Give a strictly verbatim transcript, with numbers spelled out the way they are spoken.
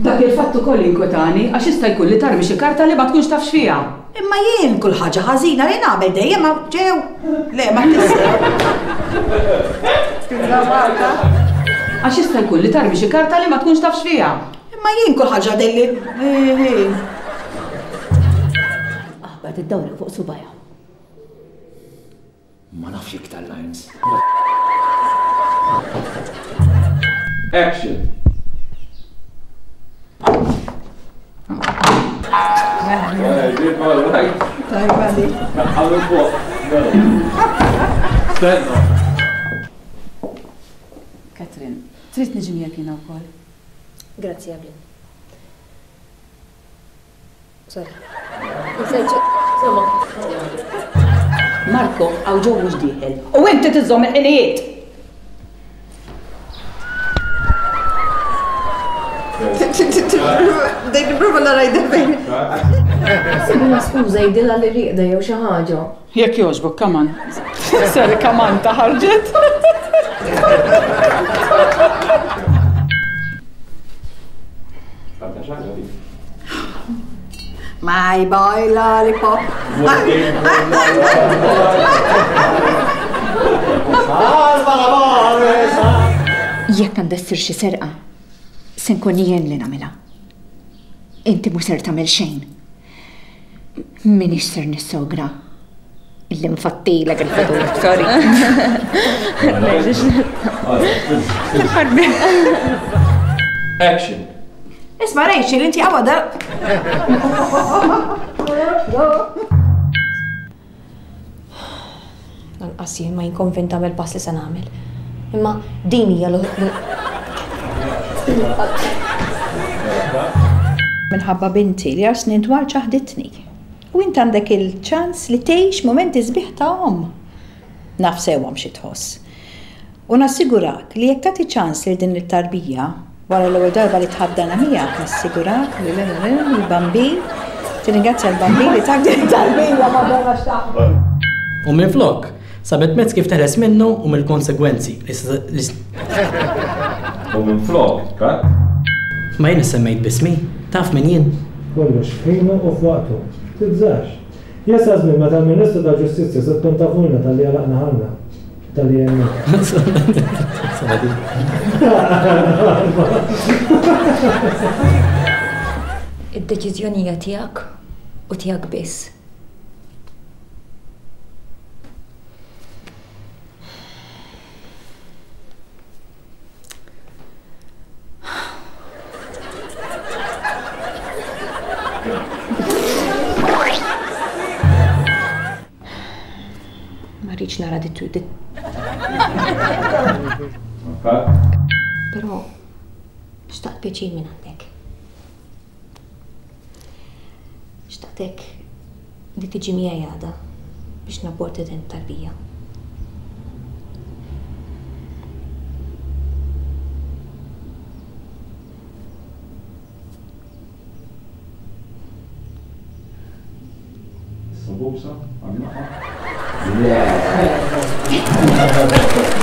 Dak il-fattu koll inkwetani għax jista' jkun li tarmi xi karta li ma tkunx tafx fiha. Imma jien kull ħaġa ħażina li nagħmel dejjem ma ġew. Le ma tissew. Għax jista' jkun li tarmi xi karta li ma tkunx tafx fiha. Imma jien kull ħaġa delli. Aħbad id-dawra fuq subajja. Ma nafx iktar lines. Action. Yeah, did all right. Tajba li. Għamlu fuq. Stenna. Katrin, trid niġi miegħek jiena wkoll. Grazzi Evelyn. Sorry. Marko, għaw ġew mhux dieħel. U inti tiżżomm il-ħinijiet. Dej nipprova narajda fejn. Sibila skuża jidilha li riqda jew xi ħaġa. Jekk jogħġbok kaman. Seri kaman ta' ħarġet. My boy lollipop. Jekk għandha ssir xi serqa, se nkun jien li nagħmilha. Inti mhux ser tagħmel xejn. Minix ser nissogra. Illi nfattilek il-fadur, sorry. Action. Isma' Rachel, inti għawada. Lanqas jien ma jinkonvint tagħmel pass li se nagħmel. Imma din hija minħabba binti li għal snin dwar ċaħditni. U int għandek il-ċans li tgħix momenti sbieħ ta' omm. Naf sewhom xi tħoss. U nassigurak li jekk tagħti ċans li din it-tarbija wara l-ewwel darba li tħaddana miegħek nassigurak li l-bambin tingrazzja l-bambin li tak din it-tarbija ma donna x'taħdem. U minflok, sabet mezz kif teħles minnu u mill-konsegwenzi. U minflok, kat? Ma jien semmejt bismi, taf min jien. Kollox f'ħinu u f'waqtu. Tibżax. Jessa żmien meta l-Ministru tal-Ġustizzja se tkun tafulna tal-li għalaqna ħanna. Tal-li għemmu. id-deċiżjoni hija tiegħek u tiegħek biss. Ma rridx nara dittu dit. Però xtaqt pjaċir minn għandek. Xtaqtek li tiġi miegħi għada biex naborti din tarbija. Sabusa? Għamna? Yeah.